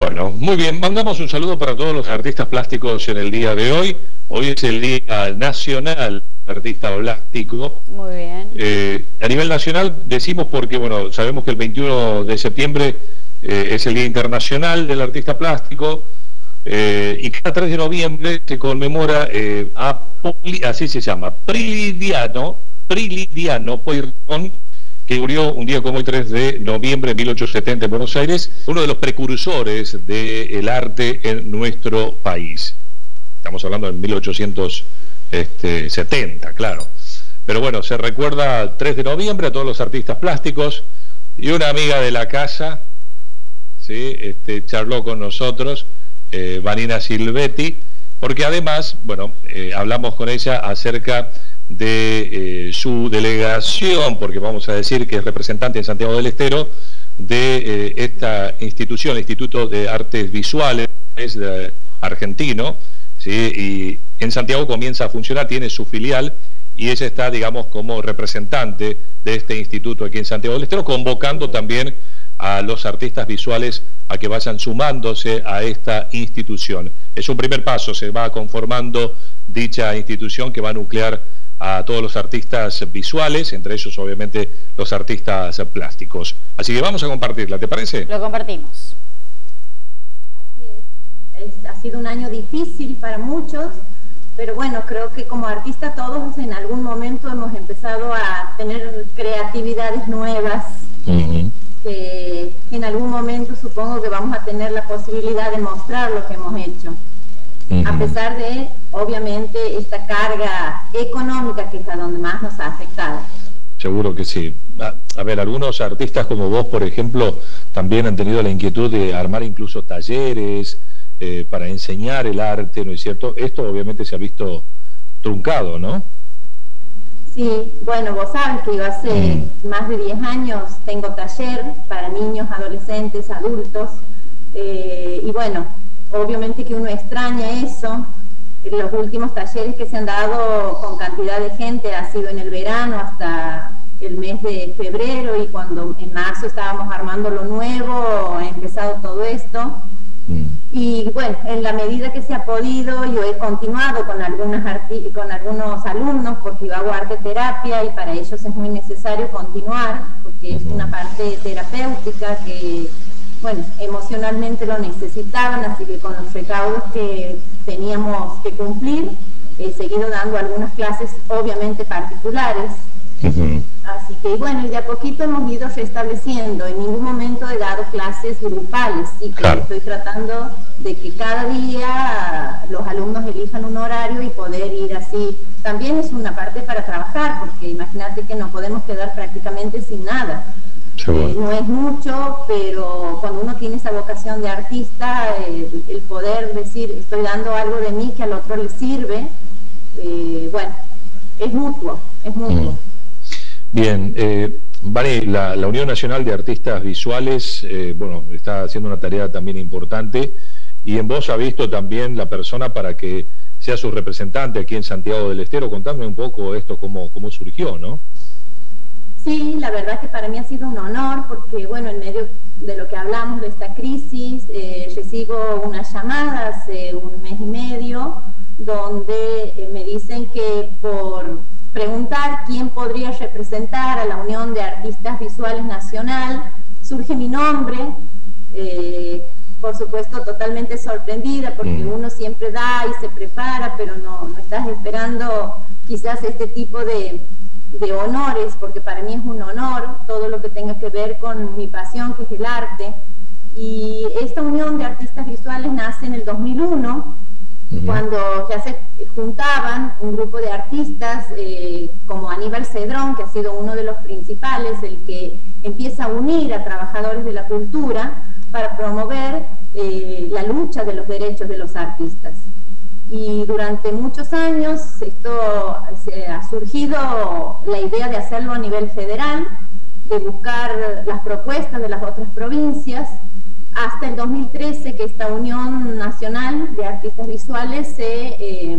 Bueno, muy bien, mandamos un saludo para todos los artistas plásticos en el día de hoy. Hoy es el Día Nacional del Artista Plástico. Muy bien. A nivel nacional decimos porque, bueno, sabemos que el 21 de septiembre es el Día Internacional del Artista Plástico y cada 3 de noviembre se conmemora así se llama, Prilidiano Pueyrredón, que murió un día como hoy, 3 de noviembre de 1870 en Buenos Aires, uno de los precursores del arte en nuestro país. Estamos hablando de 1870, claro. Pero bueno, se recuerda 3 de noviembre a todos los artistas plásticos, y una amiga de la casa, ¿sí? Charló con nosotros, Vanina Silvetti, porque además, bueno, hablamos con ella acerca de su delegación, porque vamos a decir que es representante en Santiago del Estero de esta institución, el Instituto de Artes Visuales argentino, ¿sí? Y en Santiago comienza a funcionar, tiene su filial, y ella está, digamos, como representante de este instituto aquí en Santiago del Estero, convocando también a los artistas visuales a que vayan sumándose a esta institución. Es un primer paso, se va conformando dicha institución que va a nuclear a todos los artistas visuales, entre ellos obviamente los artistas plásticos. Así que vamos a compartirla, ¿te parece? Lo compartimos. Así es. Ha sido un año difícil para muchos, pero bueno, creo que como artistas todos en algún momento hemos empezado a tener creatividades nuevas, que en algún momento supongo que vamos a tener la posibilidad de mostrar lo que hemos hecho. A pesar de, obviamente, esta carga económica que es a donde más nos ha afectado. Seguro que sí. A ver, algunos artistas como vos, por ejemplo, también han tenido la inquietud de armar incluso talleres para enseñar el arte, ¿no es cierto? Esto obviamente se ha visto truncado, ¿no? Sí, bueno, vos sabes que yo hace más de 10 años tengo taller para niños, adolescentes, adultos, y bueno, obviamente que uno extraña eso. Los últimos talleres que se han dado con cantidad de gente ha sido en el verano hasta el mes de febrero, y cuando en marzo estábamos armando lo nuevo, ha empezado todo esto. Y bueno, en la medida que se ha podido, yo he continuado con algunos alumnos, porque yo hago arte terapia y para ellos es muy necesario continuar, porque es una parte terapéutica que, bueno, emocionalmente lo necesitaban, así que con los recaudos que teníamos que cumplir, he seguido dando algunas clases obviamente particulares. Así que bueno, y de a poquito hemos ido restableciendo. En ningún momento he dado clases grupales, sí que estoy tratando de que cada día los alumnos elijan un horario y poder ir así. También es una parte para trabajar, porque imagínate que no podemos quedar prácticamente sin nada. No es mucho, pero cuando uno tiene esa vocación de artista, el poder decir, estoy dando algo de mí que al otro le sirve, bueno, es mutuo, es mutuo. Bien, Vani, la Unión Nacional de Artistas Visuales, bueno, está haciendo una tarea también importante, y en vos ha visto también la persona para que sea su representante aquí en Santiago del Estero. Contame un poco esto, cómo surgió, ¿no? Sí, la verdad que para mí ha sido un honor, porque bueno, en medio de lo que hablamos de esta crisis, recibo unas llamadas hace un mes y medio, donde me dicen que por preguntar quién podría representar a la Unión de Artistas Visuales Nacional, surge mi nombre. Por supuesto totalmente sorprendida, porque uno siempre da y se prepara, pero no estás esperando quizás este tipo de honores, porque para mí es un honor todo lo que tenga que ver con mi pasión, que es el arte. Y esta Unión de Artistas Visuales nace en el 2001, cuando ya se juntaban un grupo de artistas como Aníbal Cedrón, que ha sido uno de los principales, el que empieza a unir a trabajadores de la cultura para promover la lucha de los derechos de los artistas. Y durante muchos años se ha surgido la idea de hacerlo a nivel federal, de buscar las propuestas de las otras provincias, hasta el 2013 que esta Unión Nacional de Artistas Visuales se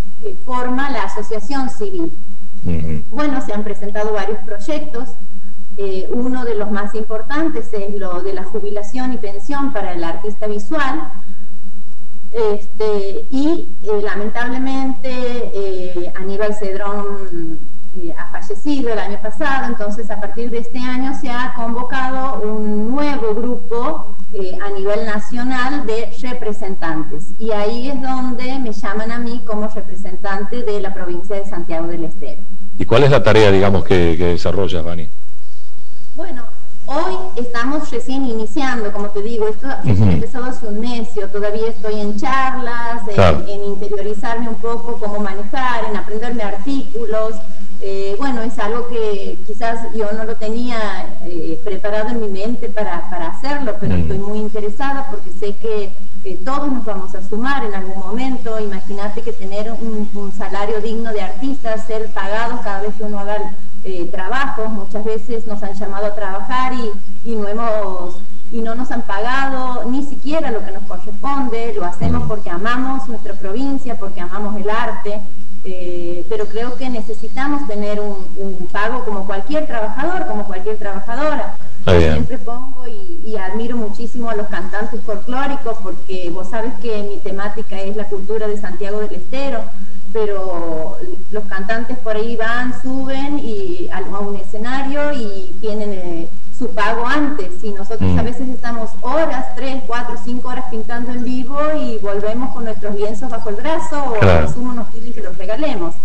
forma la Asociación Civil. Bueno, se han presentado varios proyectos, Uno de los más importantes es lo de la jubilación y pensión para el artista visual. Lamentablemente Aníbal Cedrón ha fallecido el año pasado, entonces a partir de este año se ha convocado un nuevo grupo a nivel nacional de representantes, y ahí es donde me llaman a mí como representante de la provincia de Santiago del Estero. ¿Y cuál es la tarea, digamos, que desarrollas, Vani? Bueno, hoy estamos recién iniciando, como te digo, esto empezó hace un mes, yo todavía estoy en charlas, en interiorizarme un poco cómo manejar, en aprenderme artículos. Bueno, es algo que quizás yo no lo tenía preparado en mi mente para hacerlo, pero estoy muy interesada porque sé que todos nos vamos a sumar en algún momento. Imagínate que tener un salario digno de artistas, ser pagados cada vez que uno haga trabajos. Muchas veces nos han llamado a trabajar y no nos han pagado ni siquiera lo que nos corresponde. Lo hacemos porque amamos nuestra provincia, porque amamos el arte, pero creo que necesitamos tener un pago como cualquier trabajador, como cualquier trabajadora. Siempre pongo y admiro muchísimo a los cantantes folclóricos, porque vos sabes que mi temática es la cultura de Santiago del Estero, pero los cantantes por ahí van, suben a un escenario y tienen su pago antes, y nosotros a veces estamos horas, 3, 4, 5 horas pintando en vivo y volvemos con nuestros lienzos bajo el brazo, o a lo sumo nos piden que los regalemos.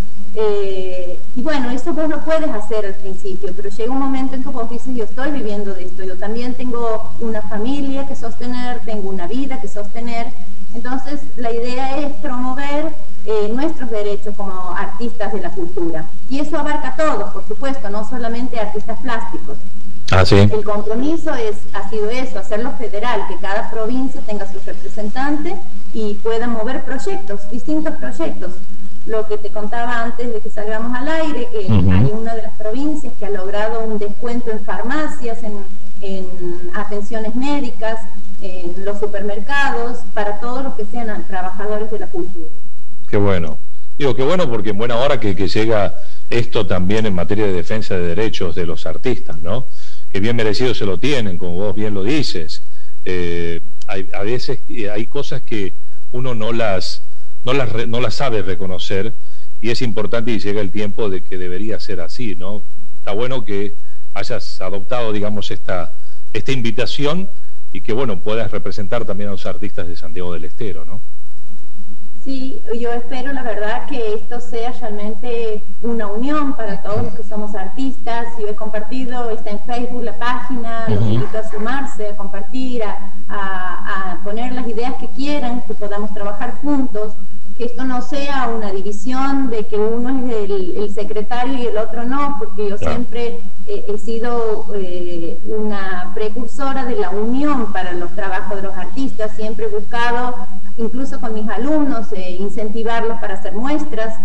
Y bueno, eso vos lo puedes hacer al principio, pero llega un momento en que vos dices, yo estoy viviendo de esto, yo también tengo una familia que sostener, tengo una vida que sostener. Entonces la idea es promover nuestros derechos como artistas de la cultura, y eso abarca a todos, por supuesto, no solamente artistas plásticos. ¿Sí? El compromiso ha sido eso, hacerlo federal, que cada provincia tenga su representante y pueda mover proyectos, distintos proyectos. Lo que te contaba antes de que salgamos al aire, que hay una de las provincias que ha logrado un descuento en farmacias, en atenciones médicas, en los supermercados, para todos los que sean trabajadores de la cultura. Qué bueno. Digo, qué bueno, porque en buena hora que llega esto también en materia de defensa de derechos de los artistas, ¿no? Que bien merecido se lo tienen, como vos bien lo dices. A veces hay cosas que uno no las sabe reconocer, y es importante, y llega el tiempo de que debería ser así, ¿no? Está bueno que hayas adoptado, digamos, esta invitación, y que, bueno, puedas representar también a los artistas de Santiago del Estero, ¿no? Sí, yo espero, la verdad, que esto sea realmente una unión para todos los que somos artistas. Yo he compartido, está en Facebook la página, los invito a sumarse, a compartir, a poner las ideas que quieran, que podamos trabajar juntos, que esto no sea una división de que uno es el secretario y el otro no, porque yo siempre he sido una precursora de la unión para los trabajos de los artistas. Siempre he buscado, incluso con mis alumnos, incentivarlos para hacer muestras.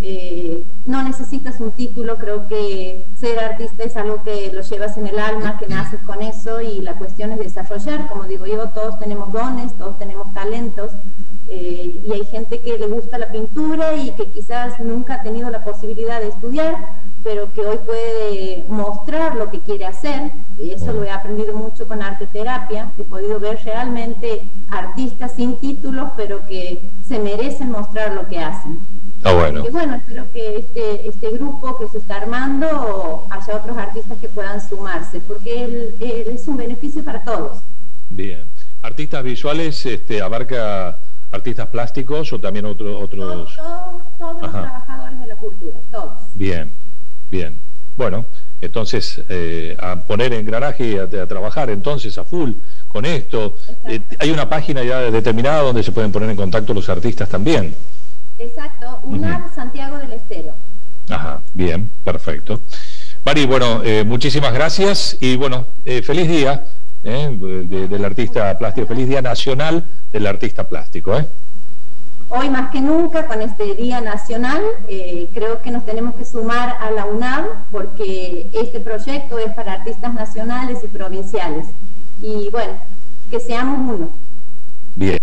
No necesitas un título, creo que ser artista es algo que lo llevas en el alma, que naces con eso, y la cuestión es desarrollar. Como digo yo, todos tenemos dones, todos tenemos talentos, y hay gente que le gusta la pintura y que quizás nunca ha tenido la posibilidad de estudiar, pero que hoy puede mostrar lo que quiere hacer, y eso lo he aprendido mucho con arte terapia. He podido ver realmente artistas sin títulos, pero que se merecen mostrar lo que hacen. Bueno. Y bueno, espero que este grupo que se está armando haya otros artistas que puedan sumarse, porque es un beneficio para todos. Bien. ¿Artistas visuales abarca artistas plásticos o también otros? Todos los trabajadores de la cultura, todos. Bien, bien. Bueno, entonces a poner engranaje y a trabajar entonces a full con esto. Hay una página ya determinada donde se pueden poner en contacto los artistas también. Exacto, UNAV Santiago del Estero. Ajá, bien, perfecto. Mari, bueno, muchísimas gracias y bueno, feliz día del artista plástico, feliz día nacional del artista plástico. Hoy más que nunca, con este día nacional, creo que nos tenemos que sumar a la UNAV, porque este proyecto es para artistas nacionales y provinciales. Y bueno, que seamos uno. Bien.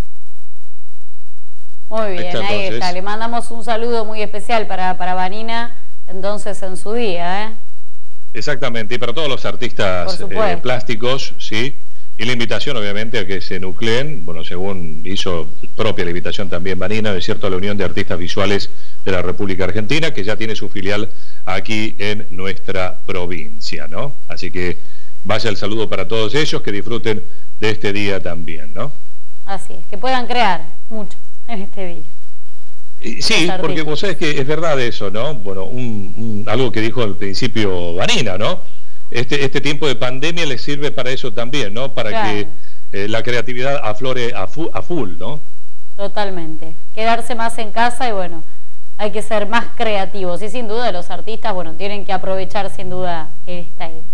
Muy bien, ahí está. Le mandamos un saludo muy especial para Vanina, entonces, en su día, Exactamente, y para todos los artistas plásticos, ¿sí? Y la invitación, obviamente, a que se nucleen, bueno, según hizo propia la invitación también Vanina, es cierto, a la Unión de Artistas Visuales de la República Argentina, que ya tiene su filial aquí en nuestra provincia, ¿no? Así que vaya el saludo para todos ellos, que disfruten de este día también, ¿no? Así es, que puedan crear mucho en este día. Sí, porque vos sabés que es verdad eso, ¿no? Bueno, algo que dijo al principio Vanina, ¿no? Este tiempo de pandemia les sirve para eso también, ¿no? Para que la creatividad aflore a full, ¿no? Totalmente. Quedarse más en casa y bueno, hay que ser más creativos. Y sin duda los artistas, bueno, tienen que aprovechar sin duda esta época.